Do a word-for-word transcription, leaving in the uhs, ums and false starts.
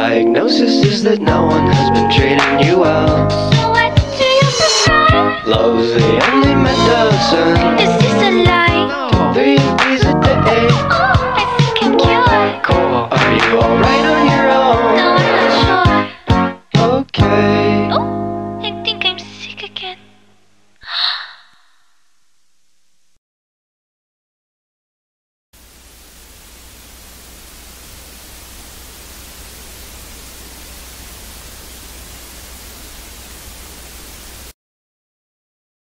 diagnosis is that no one has been treating you well. So what do you prescribe? Love's the only medicine. Is this a lie?